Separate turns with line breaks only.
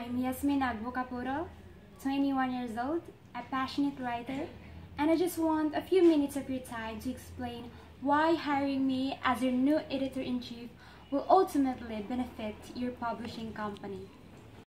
I'm Yasmin Agbocapuro, 21 years old, a passionate writer, and I just want a few minutes of your time to explain why hiring me as your new editor-in-chief will ultimately benefit your publishing company.